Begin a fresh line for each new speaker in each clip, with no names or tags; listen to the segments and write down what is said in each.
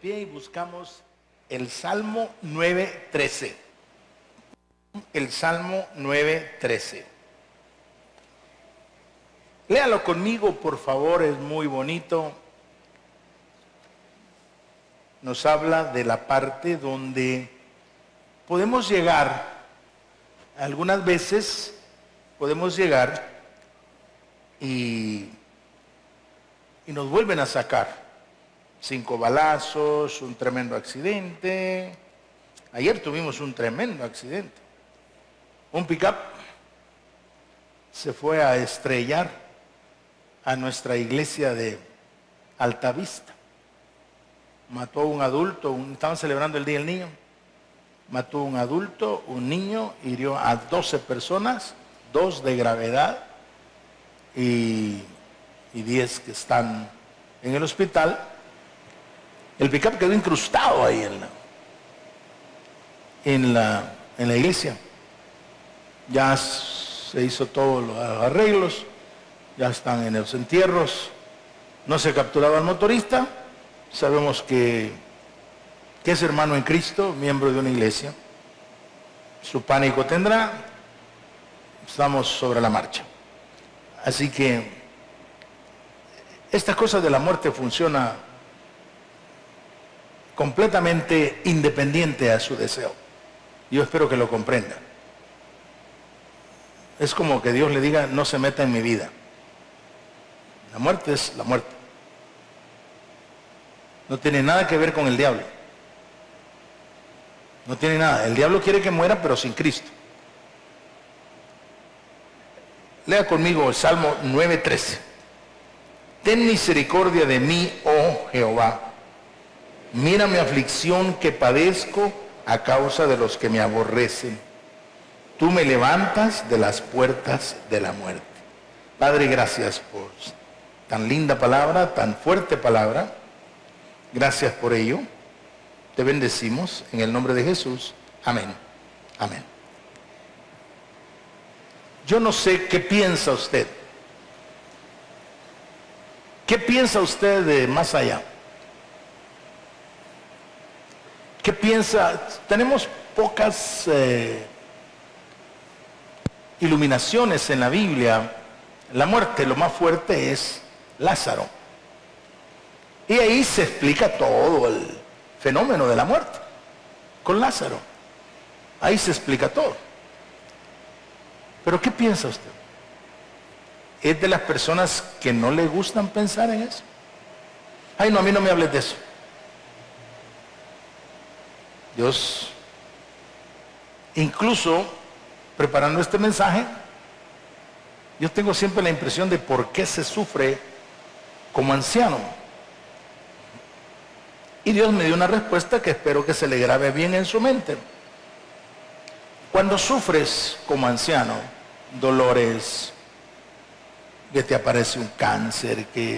pie y buscamos el Salmo 9:13. El Salmo 9:13. Léalo conmigo, por favor, es muy bonito. Nos habla de la parte donde podemos llegar, algunas veces podemos llegar y nos vuelven a sacar. 5 balazos, un tremendo accidente. Ayer tuvimos un tremendo accidente. Un pick-up se fue a estrellar a nuestra iglesia de Altavista. Mató a un adulto, estaban celebrando el Día del Niño. Mató a un adulto, un niño, hirió a 12 personas, 2 de gravedad y 10 que están en el hospital. El pick-up quedó incrustado ahí en la iglesia. Ya se hizo todos los arreglos, ya están en los entierros. No se capturaba al motorista. Sabemos que es hermano en Cristo, miembro de una iglesia. Su pánico tendrá. Estamos sobre la marcha. Así que esta cosa de la muerte funciona completamente independiente a su deseo. Yo espero que lo comprenda. Es como que Dios le diga, no se meta en mi vida. La muerte es la muerte. No tiene nada que ver con el diablo. No tiene nada. El diablo quiere que muera, pero sin Cristo. Lea conmigo el Salmo 9:13. Ten misericordia de mí, oh Jehová. Mira mi aflicción que padezco a causa de los que me aborrecen. Tú me levantas de las puertas de la muerte. Padre, gracias por tan linda palabra, tan fuerte palabra. Gracias por ello. Te bendecimos en el nombre de Jesús. Amén. Amén. Yo no sé qué piensa usted. ¿Qué piensa usted de más allá? ¿Qué piensa? Tenemos pocas iluminaciones en la Biblia. La muerte, lo más fuerte es Lázaro. Y ahí se explica todo el fenómeno de la muerte con Lázaro. Ahí se explica todo. Pero ¿qué piensa usted? ¿Es de las personas que no le gustan pensar en eso? Ay, no, a mí no me hables de eso. Dios, incluso preparando este mensaje, yo tengo siempre la impresión de por qué se sufre como anciano. Y Dios me dio una respuesta que espero que se le grabe bien en su mente. Cuando sufres como anciano, dolores, que te aparece un cáncer, que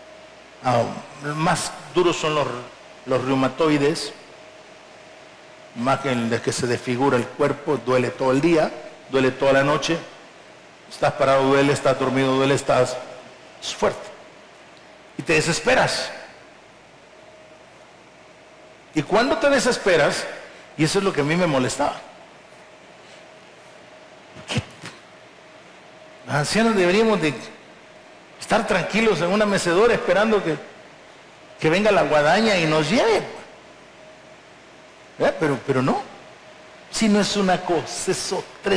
más duros son los reumatoides, más que el de que se desfigura el cuerpo, duele todo el día, duele toda la noche, estás parado, duele, estás dormido, duele, es fuerte. Y te desesperas. Y cuando te desesperas, y eso es lo que a mí me molestaba, ¿qué? Los ancianos deberíamos de estar tranquilos en una mecedora esperando que venga la guadaña y nos lleve. Pero no, si no es una cosa, es otra.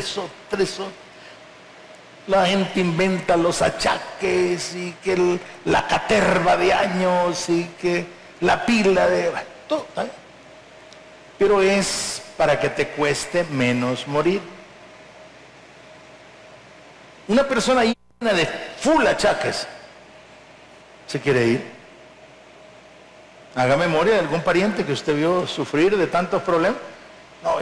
La gente inventa los achaques y que la caterva de años y que la pila de... todo, ¿sabes? Pero es para que te cueste menos morir. Una persona llena de full achaques se quiere ir. Haga memoria de algún pariente que usted vio sufrir de tantos problemas. No,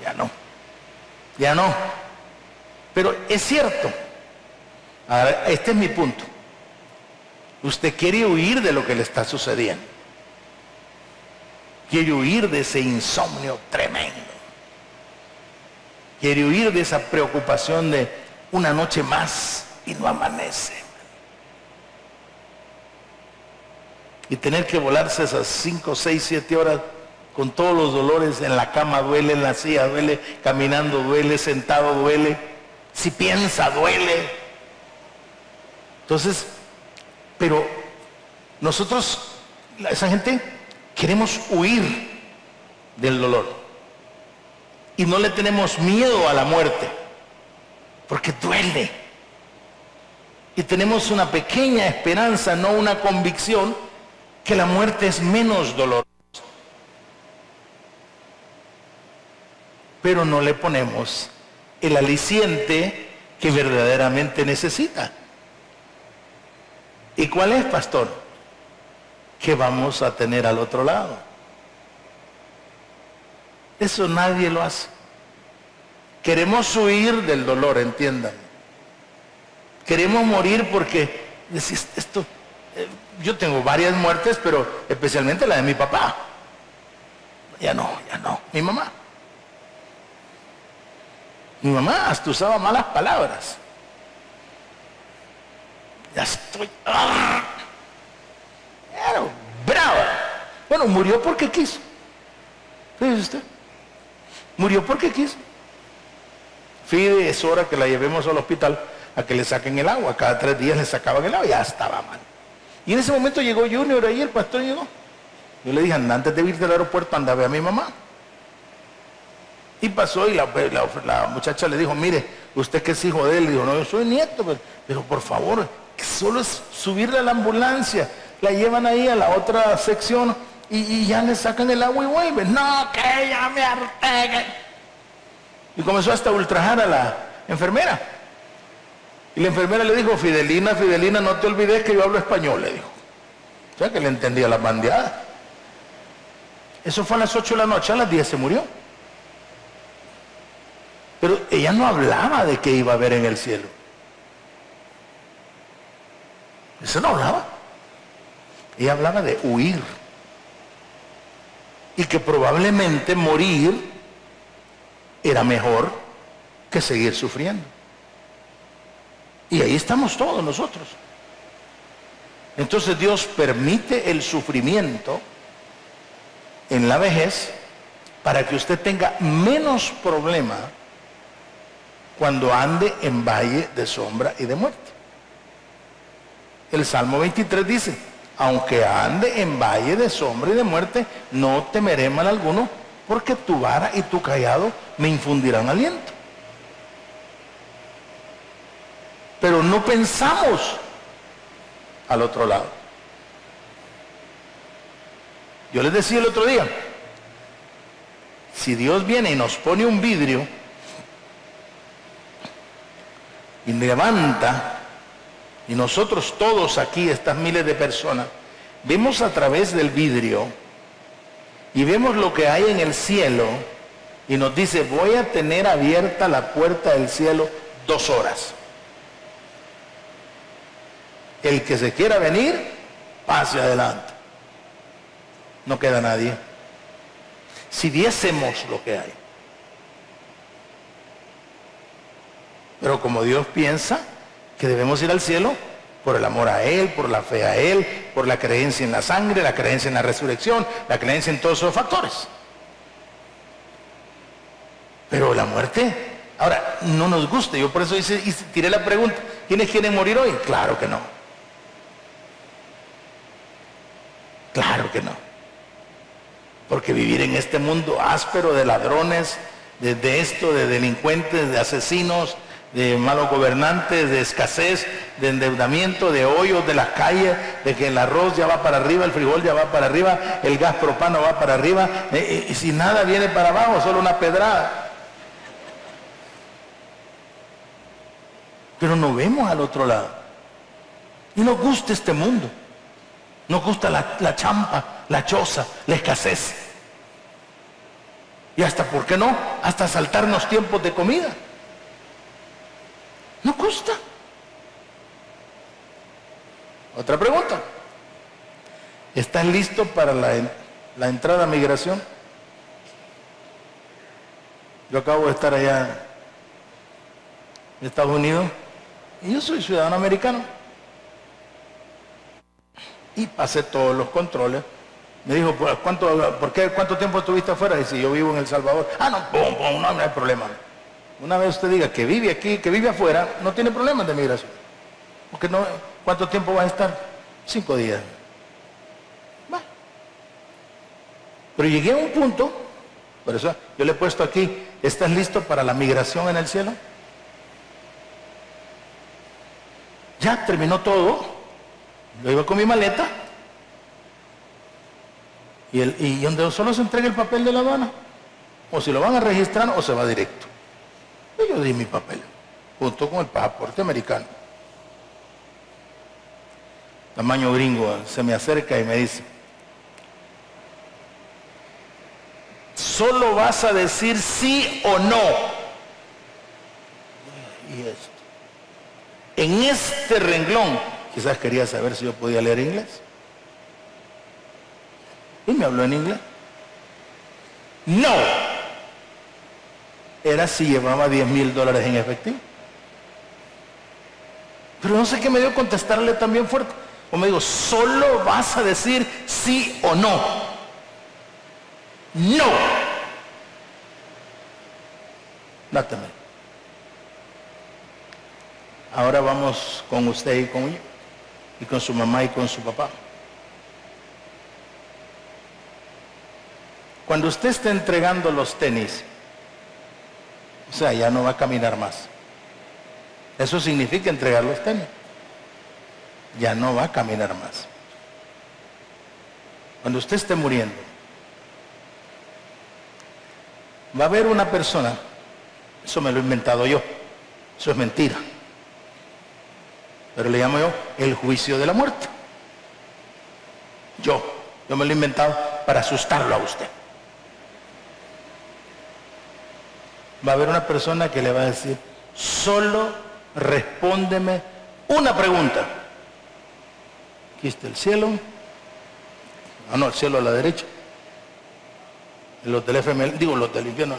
ya no. Pero es cierto. Ahora, este es mi punto. Usted quiere huir de lo que le está sucediendo. Quiere huir de ese insomnio tremendo. Quiere huir de esa preocupación de una noche más y no amanece. y tener que volarse esas 5, 6, 7 horas con todos los dolores. En la cama duele, en la silla duele, caminando duele, sentado duele, si piensa duele. Entonces, pero nosotros, esa gente, queremos huir del dolor y no le tenemos miedo a la muerte porque duele, y tenemos una pequeña esperanza, no una convicción, que la muerte es menos dolorosa, pero no le ponemos el aliciente que verdaderamente necesita. ¿Y cuál es, pastor? ¿Qué vamos a tener al otro lado? Eso nadie lo hace. Queremos huir del dolor, entiendan. Queremos morir porque decís esto. Yo tengo varias muertes, pero especialmente la de mi papá. Ya no. Mi mamá hasta usaba malas palabras. Ya estoy era brava. Bueno, murió porque quiso. Fíjese usted, murió porque quiso. Fide, es hora que la llevemos al hospital a que le saquen el agua. Cada 3 días le sacaban el agua, ya estaba mal. Y en ese momento llegó Junior ahí, el pastor llegó. Yo le dije, antes de irte al aeropuerto, anda a ver a mi mamá. Y pasó y la muchacha le dijo, mire, usted que es hijo de él. Dijo, no, yo soy nieto, pero por favor, que solo es subirle a la ambulancia. La llevan ahí a la otra sección y ya le sacan el agua y vuelven. No, que ya me harté. Y comenzó hasta a ultrajar a la enfermera. Y la enfermera le dijo, Fidelina, no te olvides que yo hablo español, le dijo. O sea que le entendía la bandeada. Eso fue a las 8 de la noche, a las 10 se murió. Pero ella no hablaba de qué iba a haber en el cielo. Eso no hablaba. Ella hablaba de huir. Y que probablemente morir era mejor que seguir sufriendo. Y ahí estamos todos nosotros. Entonces Dios permite el sufrimiento en la vejez para que usted tenga menos problema cuando ande en valle de sombra y de muerte. El Salmo 23 dice, aunque ande en valle de sombra y de muerte, no temeré mal alguno, porque tu vara y tu cayado me infundirán aliento. Pero no pensamos al otro lado. Yo les decía el otro día, si Dios viene y nos pone un vidrio y levanta, y nosotros todos aquí, estas miles de personas, vemos a través del vidrio y vemos lo que hay en el cielo, y nos dice, voy a tener abierta la puerta del cielo 2 horas. El que se quiera venir, pase adelante. No queda nadie. Si viésemos lo que hay. Pero como Dios piensa que debemos ir al cielo por el amor a Él, por la fe a Él, por la creencia en la sangre, la creencia en la resurrección, la creencia en todos esos factores. Pero la muerte, ahora, no nos gusta. Yo por eso tiré la pregunta, ¿quiénes quieren morir hoy? Claro que no. Claro que no. Porque vivir en este mundo áspero de ladrones, de delincuentes, de asesinos, de malos gobernantes, de escasez, de endeudamiento, de hoyos de las calles, de que el arroz ya va para arriba, el frijol ya va para arriba, el gas propano va para arriba, y si nada viene para abajo, solo una pedrada. Pero no vemos al otro lado. Y nos gusta este mundo. Nos gusta la champa, la choza, la escasez. Y hasta, ¿por qué no? Hasta saltarnos tiempos de comida. Nos gusta. Otra pregunta. ¿Estás listo para la entrada a migración? Yo acabo de estar allá en Estados Unidos y yo soy ciudadano americano. Y pasé todos los controles. Me dijo, ¿cuánto tiempo estuviste afuera? Dice, yo vivo en El Salvador. Ah, no, no hay problema. Una vez usted diga que vive aquí, que vive afuera, no tiene problemas de migración. Porque no, ¿cuánto tiempo va a estar? 5 días. Va. Pero llegué a un punto, por eso yo le he puesto aquí, ¿estás listo para la migración en el cielo? Ya terminó todo. Yo iba con mi maleta. Y donde solo se entrega el papel de la aduana. O si lo van a registrar o se va directo. Y yo di mi papel, junto con el pasaporte americano. Tamaño gringo, se me acerca y me dice, solo vas a decir sí o no. Y esto. En este renglón, quizás quería saber si yo podía leer inglés. Y me habló en inglés. No. Era si llevaba $10,000 en efectivo. Pero no sé qué me dio contestarle también fuerte. O me digo, solo vas a decir sí o no. No. Dáteme. Ahora vamos con usted y con su mamá y con su papá. Cuando usted esté entregando los tenis, o sea, ya no va a caminar más. Eso significa entregar los tenis. Ya no va a caminar más. Cuando usted esté muriendo, va a haber una persona, eso me lo he inventado yo, eso es mentira, pero le llamo yo el juicio de la muerte. Yo me lo he inventado para asustarlo a usted. Va a haber una persona que le va a decir, solo respóndeme una pregunta. Aquí está el cielo. Ah, no, el cielo a la derecha. Los del FML, digo los del infierno.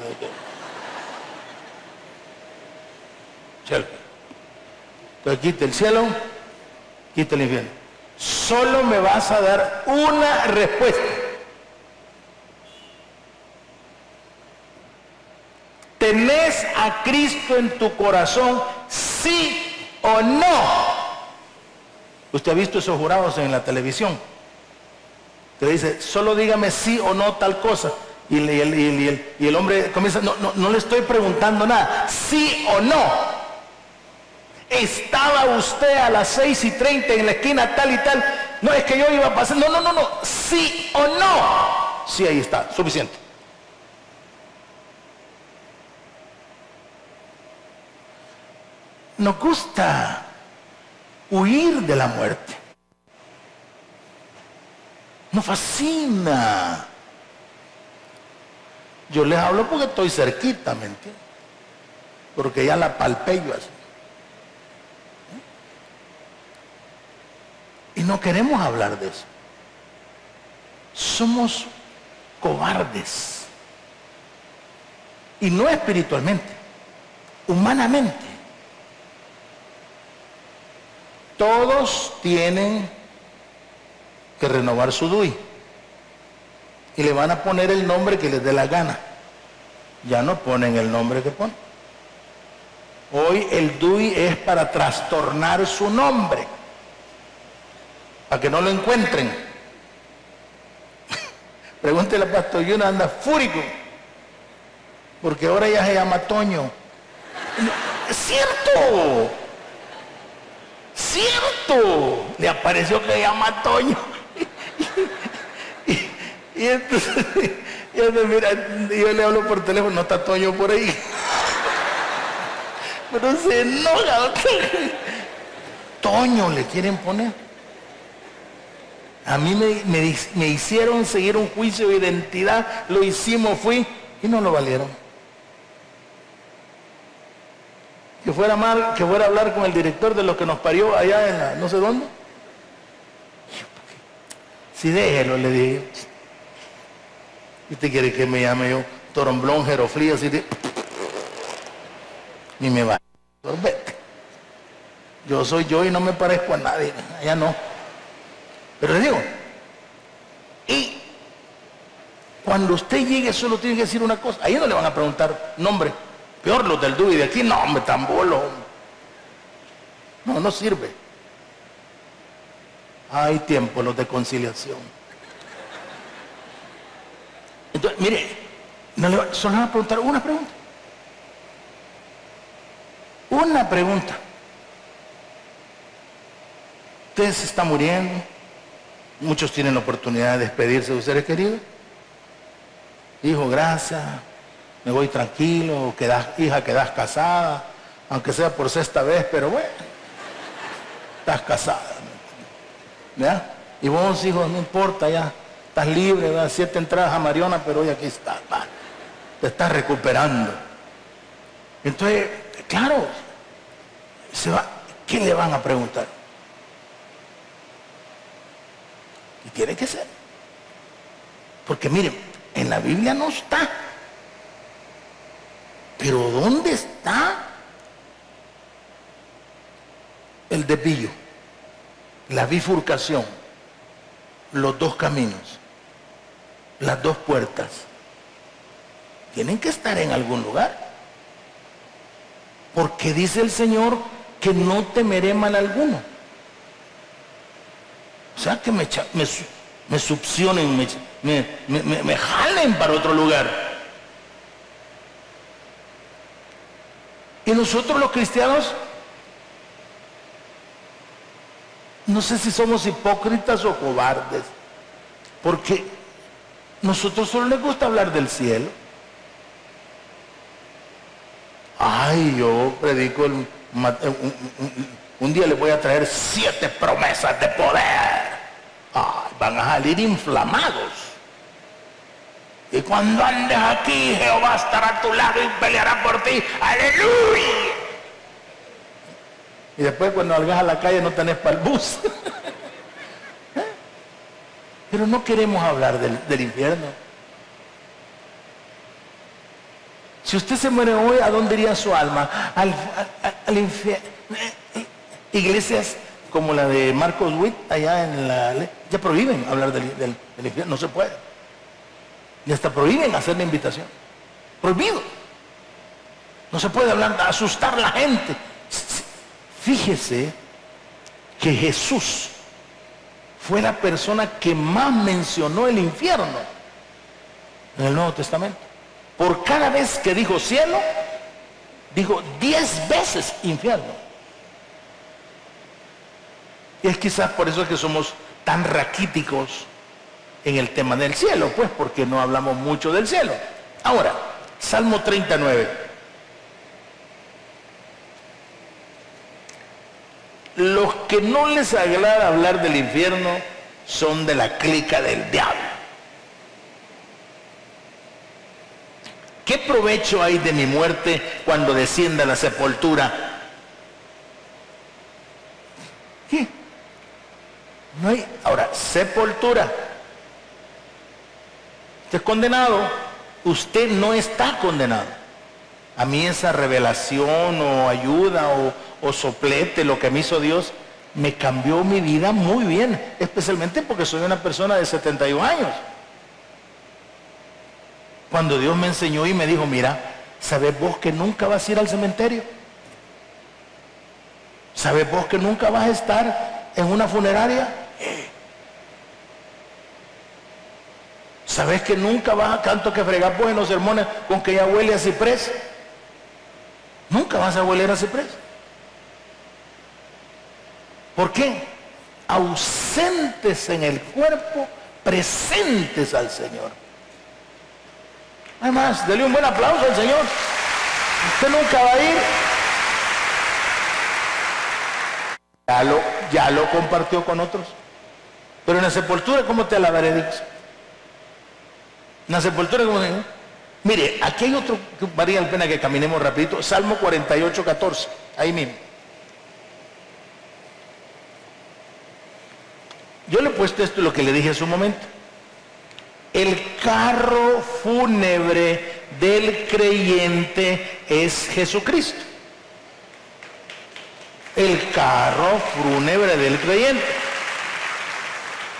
Cielo. Entonces aquí está el cielo, aquí está el infierno. Solo me vas a dar una respuesta. ¿Tenés a Cristo en tu corazón, sí o no? Usted ha visto esos jurados en la televisión. Que dice, solo dígame sí o no tal cosa. Y el hombre comienza, no le estoy preguntando nada. Sí o no. Estaba usted a las 6:30 en la esquina tal y tal. No, es que yo iba a pasar. No. Sí o no. Sí, ahí está, suficiente. Nos gusta huir de la muerte. Nos fascina. Yo les hablo porque estoy cerquita, ¿me entiendes? Porque ya la palpé yo así. Y no queremos hablar de eso. Somos cobardes. Y no espiritualmente, humanamente. Todos tienen que renovar su DUI. Y le van a poner el nombre que les dé la gana. Ya no ponen el nombre que ponen. Hoy el DUI es para trastornar su nombre. Para que no lo encuentren. Pregúntele a Pastor Yuna, anda fúrico. Porque ahora ya se llama Toño. ¡Es cierto! ¡Cierto! Le apareció que se llama Toño. Y entonces, mira, yo le hablo por teléfono, no está Toño por ahí. Pero se enoja. Toño le quieren poner. A mí me hicieron seguir un juicio de identidad, lo hicimos, fui, y no lo valieron. Que fuera mal, que fuera a hablar con el director de lo que nos parió allá en la no sé dónde. Si déjelo, le dije. ¿Y usted quiere que me llame yo Toromblón, Jeroflí, así de... Ni me va a sorbete. Yo soy yo y no me parezco a nadie. Allá no. Pero le digo, y cuando usted llegue solo tiene que decir una cosa. Ahí no le van a preguntar nombre. Peor los del DUI de aquí, no, hombre, tan bolo. No, no sirve. Hay tiempo los de conciliación. Entonces, mire, solo le van a preguntar una pregunta. Una pregunta. Usted se está muriendo. Muchos tienen la oportunidad de despedirse de sus seres queridos. Hijo, gracias. Me voy tranquilo. Hija, quedas casada. Aunque sea por sexta vez, pero bueno. Estás casada. ¿Ya? Y vos, hijo, no importa ya. Estás libre, ¿verdad? 7 entradas a Mariona, pero hoy aquí estás. Te estás recuperando. Entonces, claro, ¿qué le van a preguntar? Y tiene que ser. Porque miren, en la Biblia no está. Pero ¿dónde está el desvío? La bifurcación, los dos caminos, las dos puertas. Tienen que estar en algún lugar. Porque dice el Señor que no temeré mal alguno. O sea, que me succionen, me jalen para otro lugar. Y nosotros los cristianos, no sé si somos hipócritas o cobardes, porque nosotros solo les gusta hablar del cielo. Ay, yo predico, un día les voy a traer 7 promesas de poder. Ay, van a salir inflamados. Y cuando andes aquí, Jehová estará a tu lado y peleará por ti. ¡Aleluya! Y después cuando salgas a la calle no tenés para el bus. Pero no queremos hablar del infierno. Si usted se muere hoy, ¿a dónde iría su alma? Al infierno. Iglesias como la de Marcos Witt, allá en la ley, ya prohíben hablar del infierno, no se puede. Y hasta prohíben hacer la invitación. Prohibido. No se puede hablar, asustar a la gente. Fíjese que Jesús fue la persona que más mencionó el infierno en el Nuevo Testamento. Por cada vez que dijo cielo, dijo 10 veces infierno. Y es quizás por eso que somos tan raquíticos en el tema del cielo, pues porque no hablamos mucho del cielo. Ahora, Salmo 39. Los que no les agrada hablar del infierno son de la clica del diablo. ¿Qué provecho hay de mi muerte cuando descienda a la sepultura? ¿Qué? No hay. Ahora, sepultura. Usted es condenado. Usted no está condenado. A mí esa revelación o ayuda o soplete, lo que me hizo Dios, me cambió mi vida muy bien. Especialmente porque soy una persona de 71 años. Cuando Dios me enseñó y me dijo, mira, ¿sabes vos que nunca vas a ir al cementerio? ¿Sabes vos que nunca vas a estar en una funeraria? ¿Sabes que nunca vas a tanto que fregar vos en los sermones con que ya huele a ciprés? Nunca vas a oler a ciprés. ¿Por qué? Ausentes en el cuerpo, presentes al Señor. Además, dele un buen aplauso al Señor. Usted nunca va a ir. Ya lo compartió con otros. Pero en la sepultura, ¿cómo te alabaré, Dix? En la sepultura, ¿cómo te... Mire, aquí hay otro que varía la pena que caminemos rapidito. Salmo 48, 14. Ahí mismo. Yo le he puesto esto, lo que le dije hace un momento. El carro fúnebre del creyente es Jesucristo. El carro fúnebre del creyente.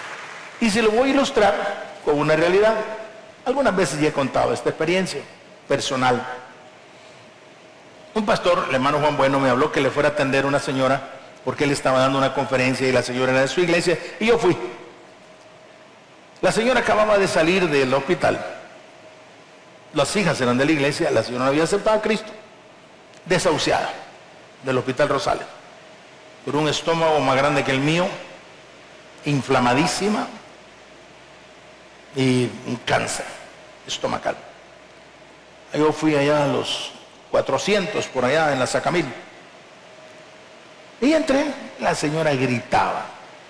Y se lo voy a ilustrar con una realidad. Algunas veces ya he contado esta experiencia personal. Un pastor, el hermano Juan Bueno, me habló que le fuera a atender a una señora porque él estaba dando una conferencia y la señora era de su iglesia, y yo fui. La señora acababa de salir del hospital. Las hijas eran de la iglesia, la señora no había aceptado a Cristo. Desahuciada del Hospital Rosales, por un estómago más grande que el mío, inflamadísima y un cáncer estomacal. Yo fui allá a los 400 por allá en la Sacamil y entré, la señora gritaba,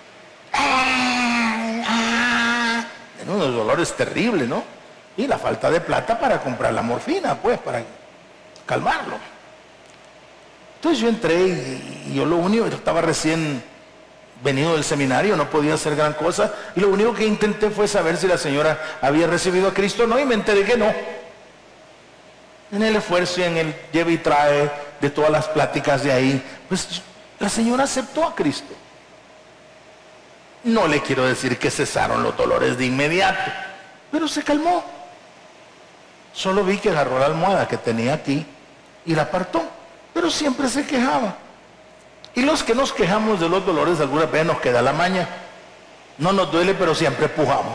de unos dolores terribles, ¿no? Y la falta de plata para comprar la morfina, pues, para calmarlo. Entonces yo entré y yo lo único, estaba recién venido del seminario, no podía hacer gran cosa, y lo único que intenté fue saber si la señora había recibido a Cristo o no, y me enteré que no. En el esfuerzo y en el lleve y trae de todas las pláticas de ahí, pues la señora aceptó a Cristo. No le quiero decir que cesaron los dolores de inmediato, pero se calmó. Solo vi que agarró la almohada que tenía aquí y la apartó, pero siempre se quejaba. Y los que nos quejamos de los dolores, algunas veces nos queda la maña. No nos duele, pero siempre pujamos.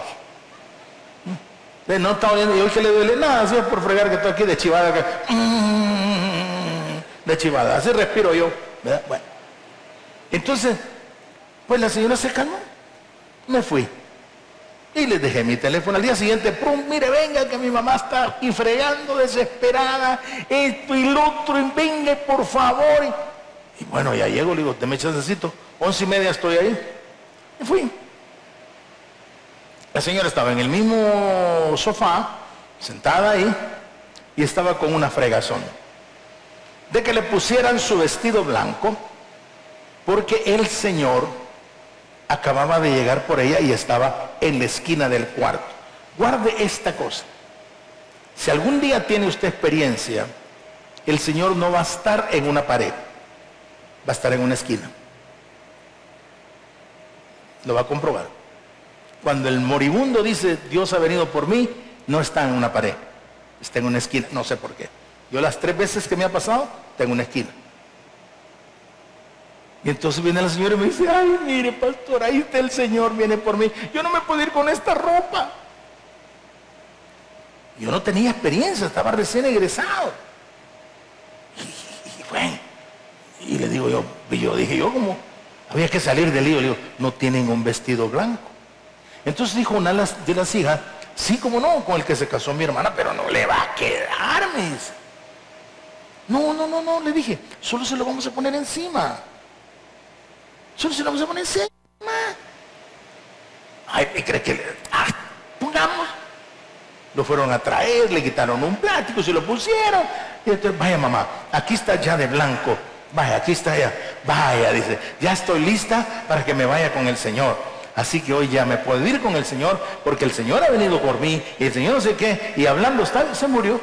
No está oyendo, y hoy que le duele nada, así es por fregar que estoy aquí de chivada. De chivada, así respiro yo, ¿verdad? Bueno. Entonces, pues la señora se calmó. Me fui. Y les dejé mi teléfono. Al día siguiente, ¡prum! Mire, venga, que mi mamá está aquí fregando, desesperada, esto y lo otro, y venga, por favor. Y bueno, ya llego, le digo, te me chancecito, 11:30 estoy ahí. Y fui. La señora estaba en el mismo sofá, sentada ahí, y estaba con una fregazón de que le pusieran su vestido blanco, porque el señor acababa de llegar por ella y estaba en la esquina del cuarto. Guarde esta cosa. Si algún día tiene usted experiencia, el Señor no va a estar en una pared, va a estar en una esquina. Lo va a comprobar. Cuando el moribundo dice, Dios ha venido por mí, no está en una pared, está en una esquina, no sé por qué. Yo las 3 veces que me ha pasado, tengo una esquina. Y entonces viene la señora y me dice, ay, mire, pastor, ahí está el Señor, viene por mí. Yo no me puedo ir con esta ropa. Yo no tenía experiencia, estaba recién egresado. Y bueno, y le digo yo dije, como había que salir del lío, le digo, no tienen un vestido blanco. Entonces dijo una de las hijas, sí, como no, con el que se casó mi hermana, pero no le va a quedar, me dice. No, le dije, solo se lo vamos a poner encima. Solo se lo vamos a poner encima. Ay, ¿me cree que pongamos? Lo fueron a traer, le quitaron un plástico, se lo pusieron. Y entonces, vaya mamá, aquí está ya de blanco. Vaya, aquí está ya. Vaya, dice, ya estoy lista para que me vaya con el Señor. Así que hoy ya me puedo ir con el Señor, porque el Señor ha venido por mí, y el Señor no sé qué, y hablando está, se murió.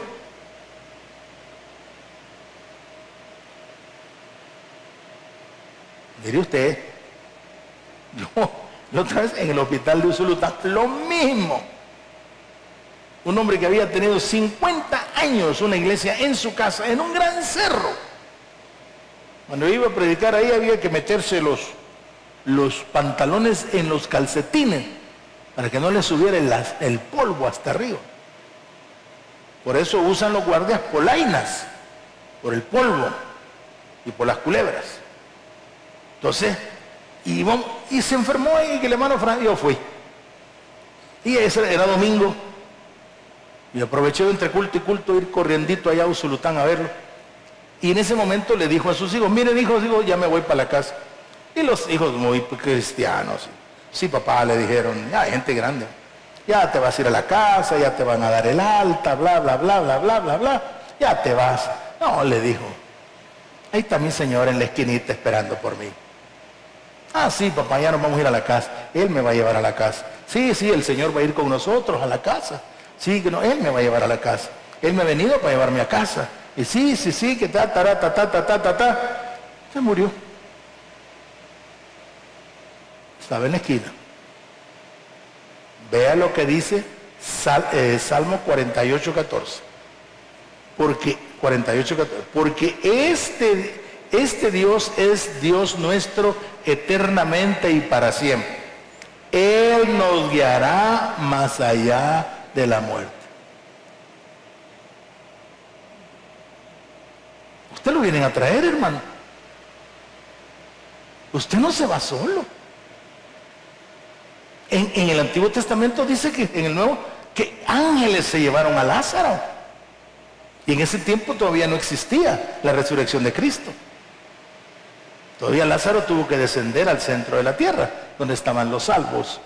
Mire usted, la otra vez en el hospital de Usulután, lo mismo. Un hombre que había tenido 50 años una iglesia en su casa, en un gran cerro. Cuando iba a predicar ahí había que meterse los pantalones en los calcetines para que no le subiera el polvo hasta arriba. Por eso usan los guardias polainas, por el polvo y por las culebras. Entonces, y se enfermó ahí, que el hermano Fran, yo fui. Y ese era domingo. Y aproveché entre culto y culto ir corriendito allá a Usulután a verlo. Y en ese momento le dijo a sus hijos, miren hijos, digo, ya me voy para la casa. Y los hijos muy cristianos. Sí, papá, le dijeron, ya gente grande. Ya te vas a ir a la casa, ya te van a dar el alta, bla, bla, bla, bla, bla, bla, bla. Ya te vas. No, le dijo. Ahí está mi señor en la esquinita esperando por mí. Ah, sí, papá, ya nos vamos a ir a la casa. Él me va a llevar a la casa. Sí, el Señor va a ir con nosotros a la casa. Sí, que no, Él me va a llevar a la casa. Él me ha venido para llevarme a casa. Y sí, que ta. Se murió. Estaba en la esquina. Vea lo que dice Salmo 48:14. Porque 48:14. Porque este Dios es Dios nuestro eternamente y para siempre. Él nos guiará más allá de la muerte. Usted lo vienen a traer, hermano. Usted no se va solo. En el Antiguo Testamento dice que en el Nuevo, que ángeles se llevaron a Lázaro. Y en ese tiempo todavía no existía la resurrección de Cristo. Todavía Lázaro tuvo que descender al centro de la tierra, donde estaban los salvos.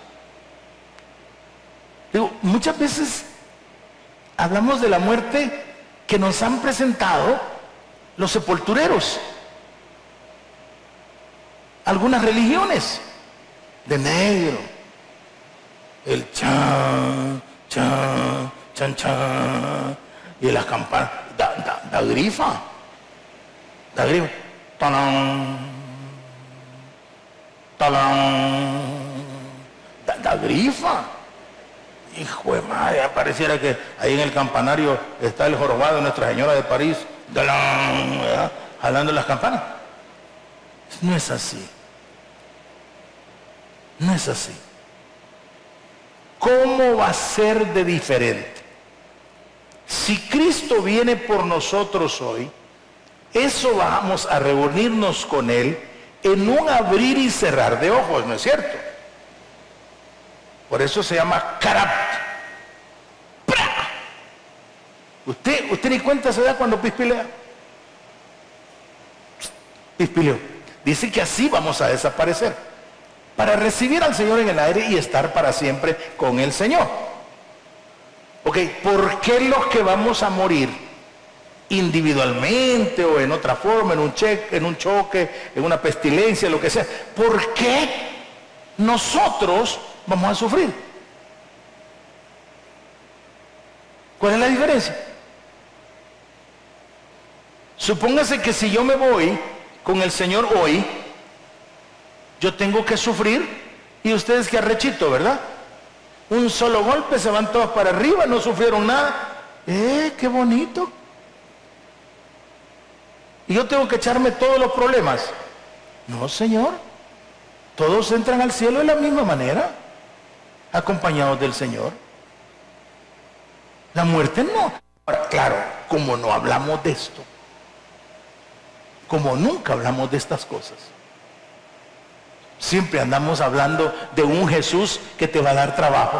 Digo, muchas veces hablamos de la muerte que nos han presentado los sepultureros, algunas religiones, de negro, el chan, chan, chan, chan, y las campanas, da grifa, talán, talán, da grifa. Hijo de madre, pareciera que ahí en el campanario está el jorobado de Nuestra Señora de París, ¿verdad? Jalando las campanas. No es así. No es así. ¿Cómo va a ser de diferente? Si Cristo viene por nosotros hoy, eso vamos a reunirnos con Él en un abrir y cerrar de ojos, ¿no es cierto? Por eso se llama carap. Usted ni cuenta se da cuando pispilea. Pispileó. Dice que así vamos a desaparecer, para recibir al Señor en el aire y estar para siempre con el Señor. Ok, ¿por qué los que vamos a morir individualmente o en otra forma, en un choque, en una pestilencia, lo que sea, por qué nosotros vamos a sufrir? ¿Cuál es la diferencia? Supóngase que si yo me voy con el Señor hoy, yo tengo que sufrir, y ustedes que arrechito, ¿verdad? Un solo golpe, se van todos para arriba, no sufrieron nada. ¡Qué bonito! Y yo tengo que echarme todos los problemas. No, Señor. Todos entran al cielo de la misma manera, acompañados del Señor. La muerte no. Ahora, claro, como no hablamos de esto, como nunca hablamos de estas cosas, siempre andamos hablando de un Jesús que te va a dar trabajo.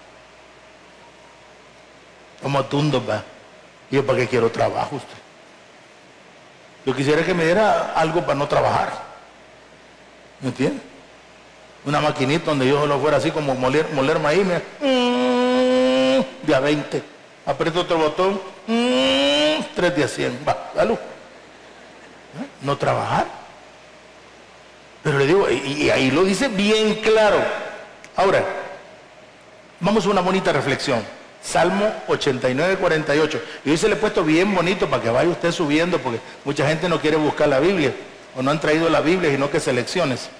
Como tundo, va. Yo, ¿para qué quiero trabajo usted? Yo quisiera que me diera algo para no trabajar. ¿Me entiende? Una maquinita donde yo solo fuera así como moler maíz, de a 20. Aprieto otro botón, 3 de a 100. Va, salud. No trabajar. Pero le digo, y ahí lo dice bien claro. Ahora, vamos a una bonita reflexión. Salmo 89:48. Y hoy se le he puesto bien bonito para que vaya usted subiendo, porque mucha gente no quiere buscar la Biblia, o no han traído la Biblia, sino que selecciones.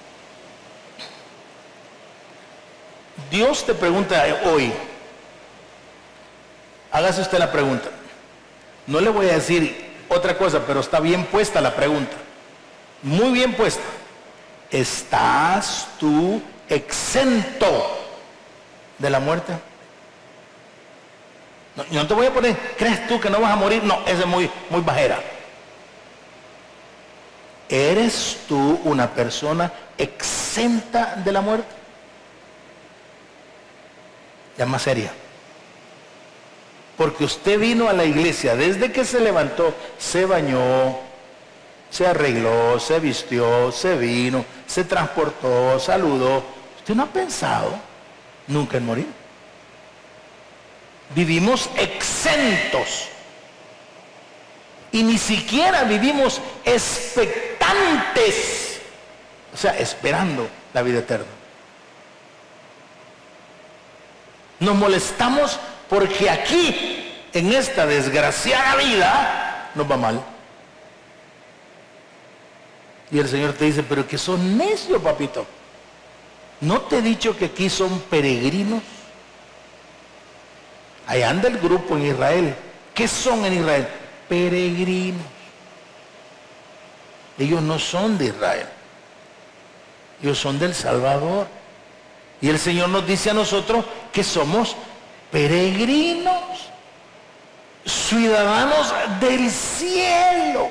Dios te pregunta hoy, hágase usted la pregunta. No le voy a decir otra cosa, pero está bien puesta la pregunta. Muy bien puesta. ¿Estás tú exento de la muerte? No, yo no te voy a poner, ¿crees tú que no vas a morir? No, esa es muy bajera. ¿Eres tú una persona exenta de la muerte? Ya más seria. Porque usted vino a la iglesia, desde que se levantó, se bañó, se arregló, se vistió, se vino, se transportó, saludó. Usted no ha pensado nunca en morir. Vivimos exentos. Y ni siquiera vivimos expectantes. O sea, esperando la vida eterna. Nos molestamos porque aquí, en esta desgraciada vida, nos va mal. Y el Señor te dice, pero que sos necio, papito. ¿No te he dicho que aquí son peregrinos? Ahí anda el grupo en Israel. ¿Qué son en Israel? Peregrinos. Ellos no son de Israel. Ellos son del Salvador. Y el Señor nos dice a nosotros que somos peregrinos, ciudadanos del cielo.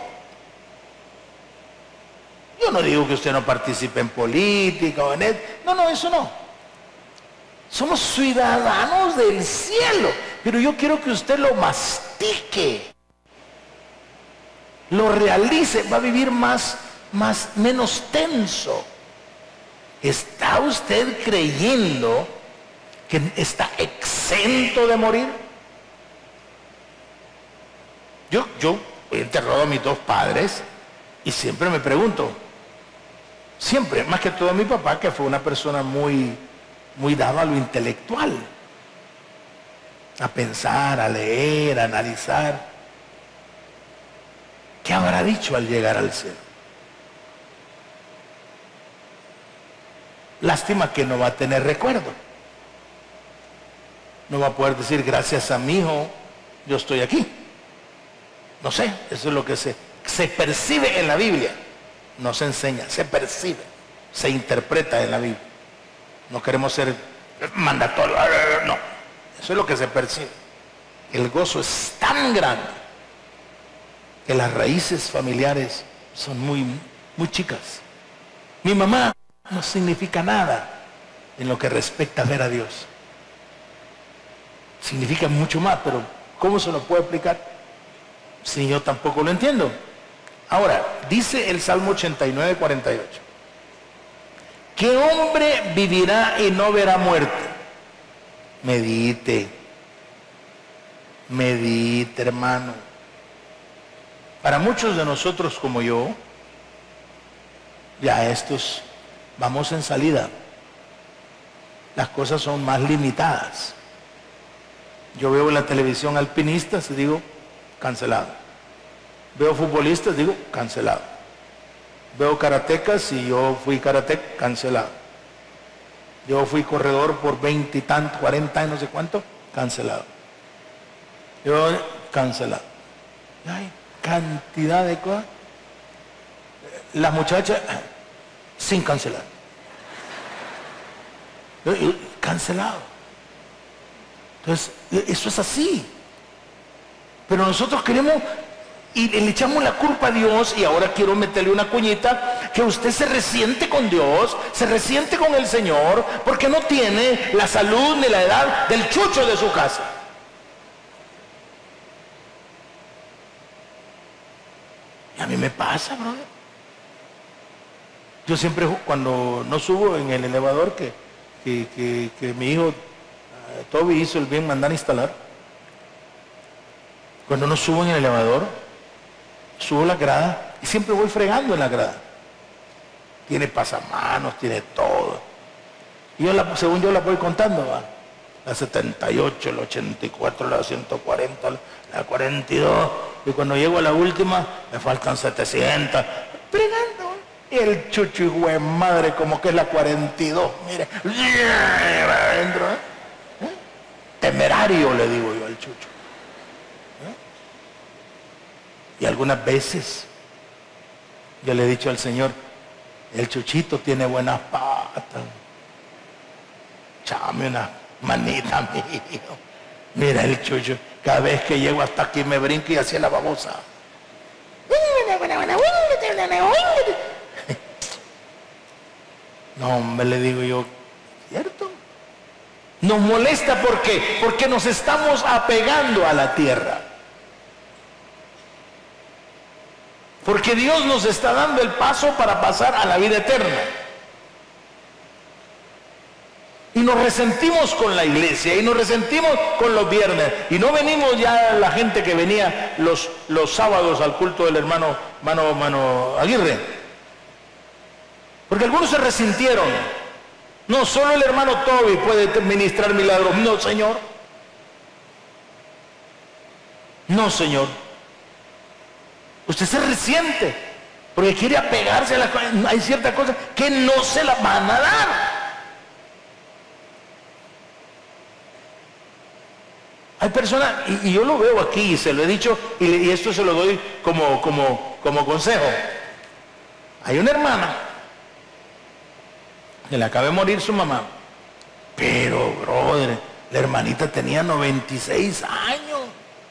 Yo no digo que usted no participe en política o en eso. No, eso no. Somos ciudadanos del cielo. Pero yo quiero que usted lo mastique, lo realice, va a vivir menos tenso. ¿Está usted creyendo que está exento de morir? Yo he enterrado a mis dos padres y siempre me pregunto, siempre, más que todo a mi papá, que fue una persona muy dada a lo intelectual, a pensar, a leer, a analizar. ¿Qué habrá dicho al llegar al cielo? Lástima que no va a tener recuerdo. No va a poder decir, gracias a mi hijo, yo estoy aquí. No sé, eso es lo que se percibe en la Biblia. No se enseña, se percibe, se interpreta en la Biblia. No queremos ser mandatorios, no. Eso es lo que se percibe. El gozo es tan grande que las raíces familiares son muy chicas. Mi mamá no significa nada en lo que respecta a ver a Dios. Significa mucho más, pero ¿cómo se lo puedo explicar si yo tampoco lo entiendo? Ahora, dice el Salmo 89, 48. ¿Qué hombre vivirá y no verá muerte? Medite, hermano. Para muchos de nosotros como yo, ya estos vamos en salida. Las cosas son más limitadas. Yo veo en la televisión alpinistas y digo, cancelado. Veo futbolistas, digo, cancelado. Veo karatecas y yo fui karateca, cancelado. Yo fui corredor por 20 y tanto, 40 años, no sé cuánto, cancelado. Yo, cancelado. Hay cantidad de cosas. Las muchachas, sin cancelar. Cancelado. Entonces, eso es así. Pero nosotros queremos y le echamos la culpa a Dios, y ahora quiero meterle una cuñita, que usted se resiente con Dios, se resiente con el Señor, porque no tiene la salud ni la edad del chucho de su casa. Y a mí me pasa, brother. Yo siempre, cuando no subo en el elevador que mi hijo Toby hizo el bien mandar a instalar, cuando no subo en el elevador, subo la grada y siempre voy fregando en la grada. Tiene pasamanos, tiene todo. Y yo, según yo la voy contando, ¿va? La 78, la 84, la 140, la 42. Y cuando llego a la última, me faltan 700. Fregando. Y el chucho, hijo de madre, como que es la 42. Mire, adentro, temerario, le digo yo al chucho. Y algunas veces yo le he dicho al Señor, el chuchito tiene buenas patas. Chame una manita, mío. Mira el chucho, cada vez que llego hasta aquí me brinco y hacía la babosa. No, hombre, le digo yo, ¿cierto? Nos molesta porque nos estamos apegando a la tierra. Porque Dios nos está dando el paso para pasar a la vida eterna. Y nos resentimos con la iglesia, y nos resentimos con los viernes. Y no venimos ya la gente que venía los sábados al culto del hermano Mano Aguirre. Porque algunos se resintieron. No, solo el hermano Toby puede ministrar milagros. No, Señor. No, Señor. Usted se resiente porque quiere apegarse a las cosas. Hay ciertas cosas que no se las van a dar. Hay personas, y yo lo veo aquí, y se lo he dicho, y esto se lo doy como consejo. Hay una hermana que le acaba de morir su mamá, pero, brother, la hermanita tenía 96 años.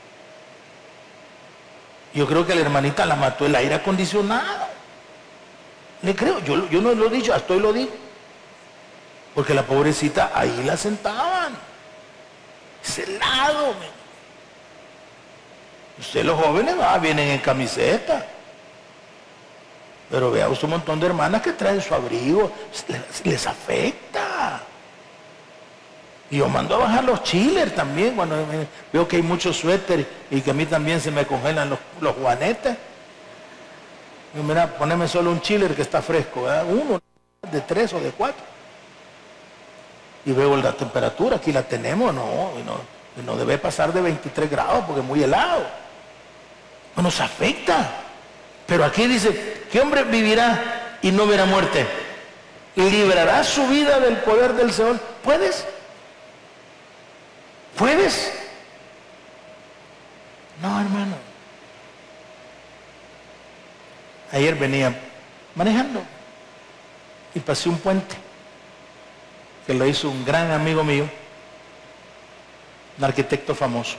Yo creo que la hermanita la mató el aire acondicionado. Le creo, yo no lo he dicho, hasta hoy lo digo. Porque la pobrecita ahí la sentaban. Ese lado. Ustedes los jóvenes vienen en camiseta. Pero vea usted un montón de hermanas que traen su abrigo. Les afecta. Y yo mando a bajar los chillers también cuando veo que hay muchos suéteres y que a mí también se me congelan los juanetes. Y mira, poneme solo un chiller que está fresco, ¿verdad? Uno, de 3 o de 4. Y veo la temperatura, aquí la tenemos, no debe pasar de 23 grados porque es muy helado. No nos afecta. Pero aquí dice, ¿qué hombre vivirá y no verá muerte? ¿Librará su vida del poder del Señor? ¿Puedes? ¿Puedes? No, hermano. Ayer venía manejando y pasé un puente que lo hizo un gran amigo mío, un arquitecto famoso.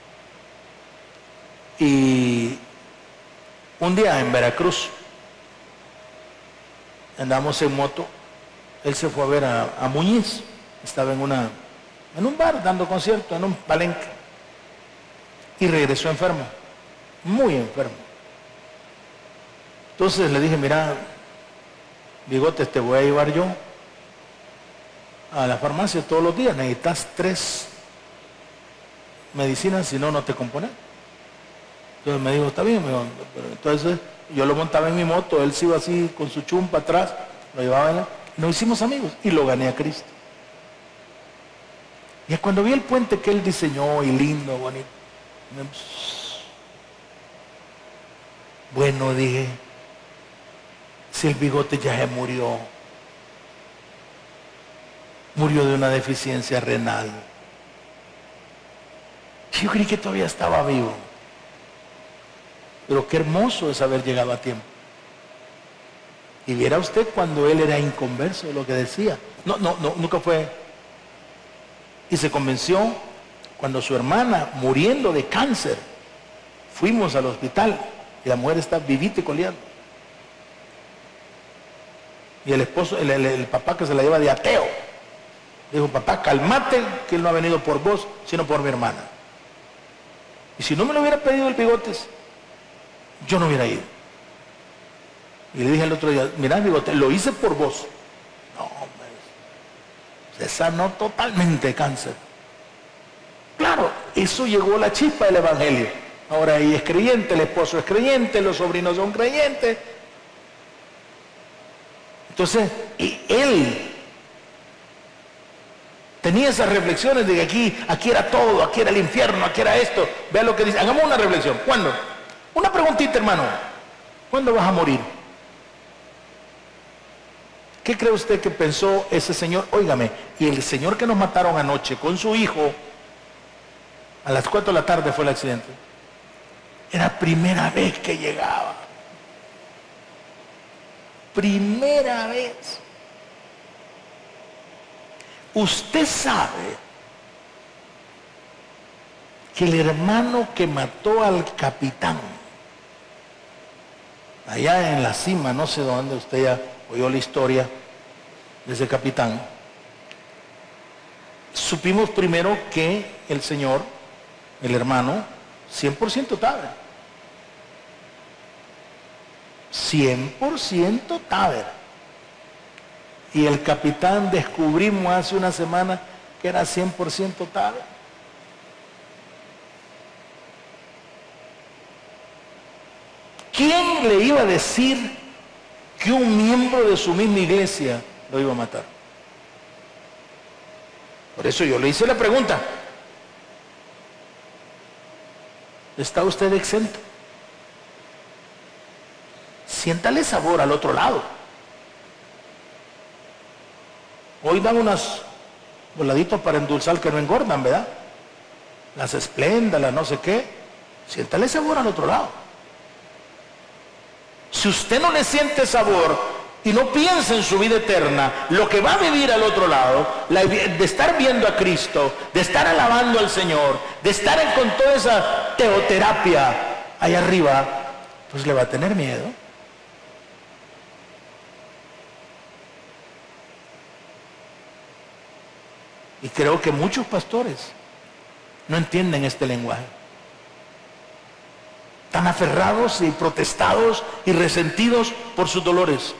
Y un día en Veracruz andamos en moto, él se fue a ver a Muñiz, estaba en un bar dando concierto, en un palenque, y regresó enfermo, muy enfermo. Entonces le dije, mira, Bigotes, te voy a llevar yo a la farmacia todos los días, necesitas 3 medicinas, si no, no te compones. Entonces me dijo, está bien, me dijo, pero entonces yo lo montaba en mi moto, él se iba así con su chumpa atrás, lo llevaba nos hicimos amigos y lo gané a Cristo. Y cuando vi el puente que él diseñó y lindo, bonito, bueno, dije, si el Bigote ya se murió de una deficiencia renal. Yo creí que todavía estaba vivo. Pero qué hermoso es haber llegado a tiempo. Y viera usted cuando él era inconverso, lo que decía. No, nunca fue. Y se convenció cuando su hermana, muriendo de cáncer, fuimos al hospital y la mujer está vivita y coleando. Y el esposo, el papá que se la lleva de ateo, dijo, papá, cálmate, que él no ha venido por vos, sino por mi hermana. Y si no me lo hubiera pedido el Bigotes, yo no hubiera ido. Y le dije el otro día, mira, Bigotes, lo hice por vos. No, hombre, se sanó totalmente de cáncer. Claro, eso llegó la chispa del evangelio. Ahora ella es creyente, el esposo es creyente, los sobrinos son creyentes. Entonces, y él tenía esas reflexiones de que aquí era todo, aquí era el infierno, aquí era esto. Vea lo que dice, hagamos una reflexión. ¿Cuándo? Una preguntita, hermano. ¿Cuándo vas a morir? ¿Qué cree usted que pensó ese señor? Óigame, y el señor que nos mataron anoche con su hijo, a las 4 de la tarde fue el accidente. Era primera vez que llegaba. Primera vez. Usted sabe que el hermano que mató al capitán, allá en la cima, no sé dónde, usted ya oyó la historia de ese capitán, supimos primero que el señor, el hermano, 100% Taber. 100% Taber. Y el capitán descubrimos hace una semana que era 100% Taber. ¿Quién le iba a decir que un miembro de su misma iglesia lo iba a matar? Por eso yo le hice la pregunta. ¿Está usted exento? Siéntale sabor al otro lado. Hoy dan unos voladitos para endulzar que no engordan, ¿verdad? las esplendas, las no sé qué, siéntale sabor al otro lado. Si usted no le siente sabor y no piensa en su vida eterna, lo que va a vivir al otro lado, de estar viendo a Cristo, de estar alabando al Señor, de estar con toda esa teoterapia ahí arriba, pues le va a tener miedo. Y creo que muchos pastores no entienden este lenguaje. Están aferrados y protestados y resentidos por sus dolores.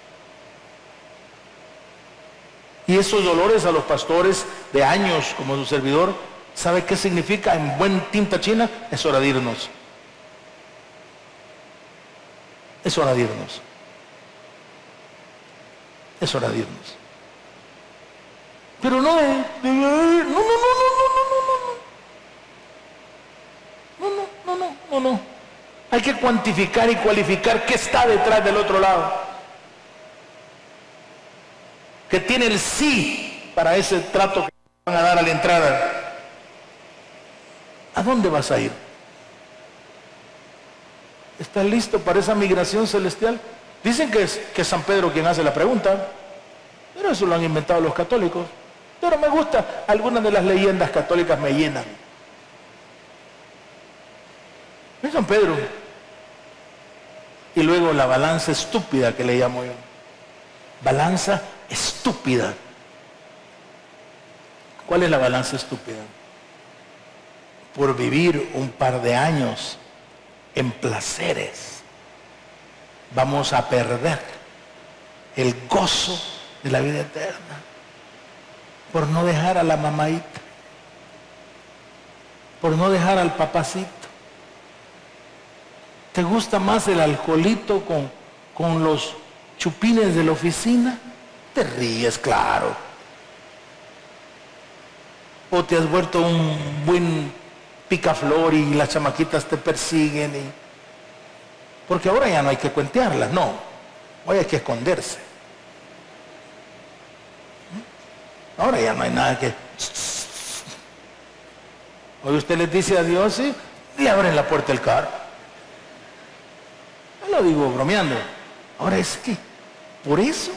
Y esos dolores a los pastores de años como su servidor, ¿sabe qué significa en buen tinta china? Es hora de irnos. Es hora de irnos. Es hora de irnos. Pero no, no. Hay que cuantificar y cualificar qué está detrás del otro lado. Que tiene el sí para ese trato que van a dar a la entrada. ¿A dónde vas a ir? ¿Estás listo para esa migración celestial? Dicen que es San Pedro quien hace la pregunta, pero eso lo han inventado los católicos. Pero me gusta, algunas de las leyendas católicas me llenan. Es San Pedro. Y luego la balanza estúpida que le llamo yo. Balanza estúpida. ¿Cuál es la balanza estúpida? Por vivir un par de años en placeres, vamos a perder el gozo de la vida eterna. Por no dejar a la mamaita, por no dejar al papacito. ¿Te gusta más el alcoholito con los chupines de la oficina? Te ríes, claro. O te has vuelto un buen picaflor y las chamaquitas te persiguen. Porque ahora ya no hay que cuentearlas, no. Hoy hay que esconderse. Ahora ya no hay nada que... Hoy usted les dice adiós y le abren la puerta del carro. No lo digo bromeando. Ahora es que, por eso.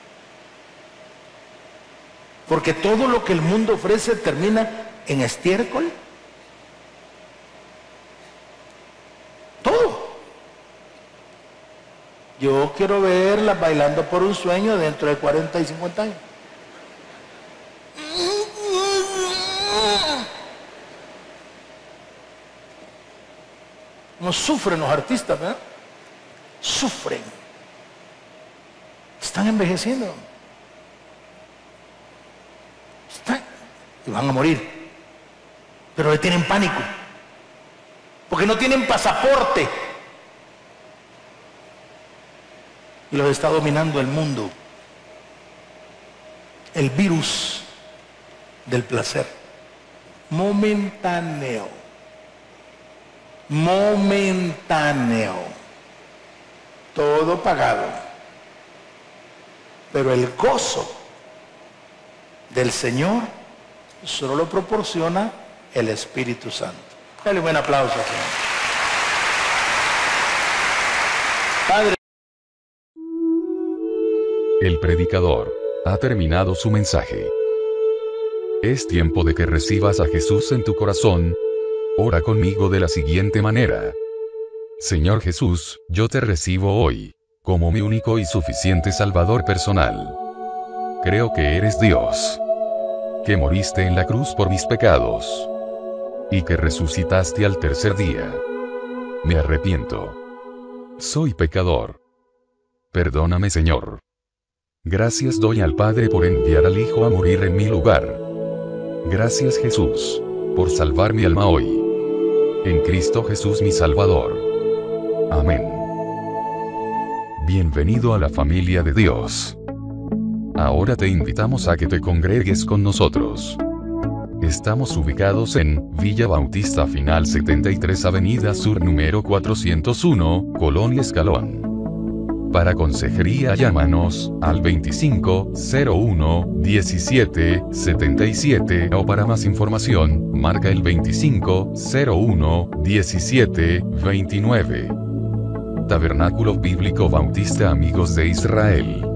Porque todo lo que el mundo ofrece termina en estiércol. Todo. Yo quiero verlas bailando por un sueño dentro de 40 y 50 años. No sufren los artistas, ¿verdad? Sufren. Están envejeciendo. Y van a morir. Pero le tienen pánico. Porque no tienen pasaporte. Y los está dominando el mundo. El virus del placer. Momentáneo. Momentáneo. Todo pagado. Pero el gozo del Señor solo lo proporciona el Espíritu Santo. Dale un buen aplauso, Señor. Padre.
El predicador ha terminado su mensaje. Es tiempo de que recibas a Jesús en tu corazón. Ora conmigo de la siguiente manera. Señor Jesús, yo te recibo hoy, como mi único y suficiente Salvador personal. Creo que eres Dios, que moriste en la cruz por mis pecados, y que resucitaste al tercer día. Me arrepiento. Soy pecador. Perdóname, Señor. Gracias doy al Padre por enviar al Hijo a morir en mi lugar. Gracias, Jesús, por salvar mi alma hoy. En Cristo Jesús mi Salvador. Amén. Bienvenido a la familia de Dios. Ahora te invitamos a que te congregues con nosotros. Estamos ubicados en Villa Bautista Final 73 Avenida Sur número 401, Colonia Escalón. Para consejería llámanos al 2501-1777 o para más información, marca el 2501-1729. Tabernáculo Bíblico Bautista Amigos de Israel.